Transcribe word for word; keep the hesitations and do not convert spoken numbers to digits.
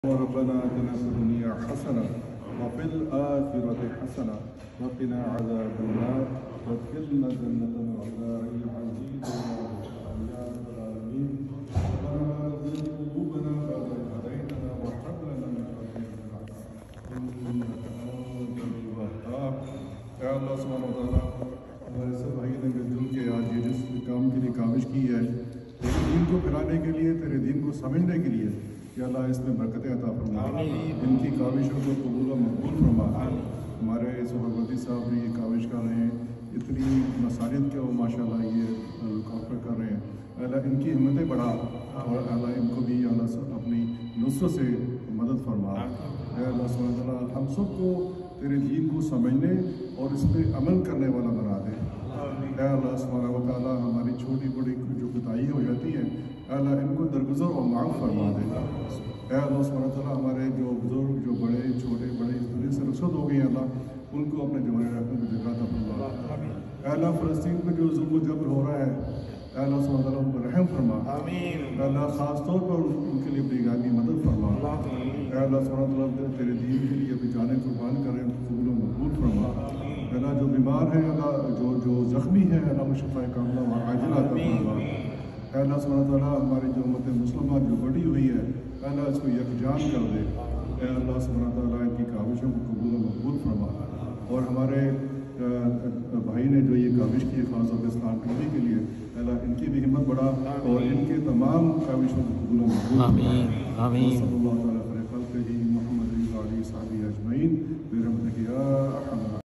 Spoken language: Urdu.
ربنا آتنا في الدنيا حسنة وفي الآخرة حسنة وقنا عذاب النار وادخلنا جنة الأبرار العزيز يا رب العالمين. ربنا لا تزغ قلوبنا بعد إذ هديتنا وهب لنا من لدنك رحمة إنك أنت الوهاب. اے اللہ سبحانہ و تعالیٰ، ہمارے سب بھائی نے مل جل کے آج یہ جس کام کے لیے کاوش کی ہے، تیرے دین کو پھیلانے کے لیے، تیرے دین کو سمجھنے کے لیے، کہ اللہ اس میں برکتیں عطا فرما، ان کی کاوشوں کو قبول و مقبول فرما۔ ہمارے سہروردی صاحب بھی یہ کاوش کر رہے ہیں، اتنی مساجد کے وہ ماشاء اللہ یہ کافر کر رہے ہیں، اللہ ان کی ہمتیں بڑھا اور اللہ ان کو بھی اللہ اپنی نصرت سے مدد فرما۔ اے اللہ سبحانہ وتعالیٰ ہم سب کو تیرے دین کو سمجھنے اور اس پہ عمل کرنے والا بنا دے۔ اے اللہ سبحانہ وتعالیٰ ہماری چھوٹی بڑی جو کوتاہیاں ہو جاتی ہیں، اے اللہ ان کو درگزر اور معاف فرما دے۔ اے اللہ سبحانہ وتعالیٰ ہمارے جو بزرگ جو بڑے چھوٹے بڑے اس دنیا سے رخصت ہو گئے ہیں، اللہ ان کو اپنے جوان رحمت میں جگہ عطا فرما۔ اے اللہ فلسطین پہ جو ظلم و جبر ہو رہا ہے، اے اللہ سبحانہ وتعالیٰ ان پر رحم فرما۔ اے اللہ خاص طور پر ان کے لیے اپنی غیبی مدد فرما۔ اے اللہ سبحانہ وتعالیٰ تیرے دین کے لیے اپنی جانیں قربان کریں، قبول و مقبول فرما۔ اے اللہ جو بیمار ہیں، اللہ جو جو زخمی ہیں، اللہ کو شفا کاملہ و عاجلہ عطا فرما۔ اے اللہ سبحانہ وتعالیٰ ہماری جو امت مسلمہ جو بڑی ہوئی ہے، اے اللہ اس کو یکجان کر دے۔ اے اللہ سبحانہ وتعالیٰ ان کی کاوشوں کو قبول و مقبول فرما، اور ہمارے بھائی نے جو یہ کاوش کی خاص طور پہ اسلام ٹی وی کے لیے، اے اللہ ان کی بھی ہمت بڑھا اور ان کے تمام کاوشوں کو قبول و مقبول فرما۔ آمین آمین۔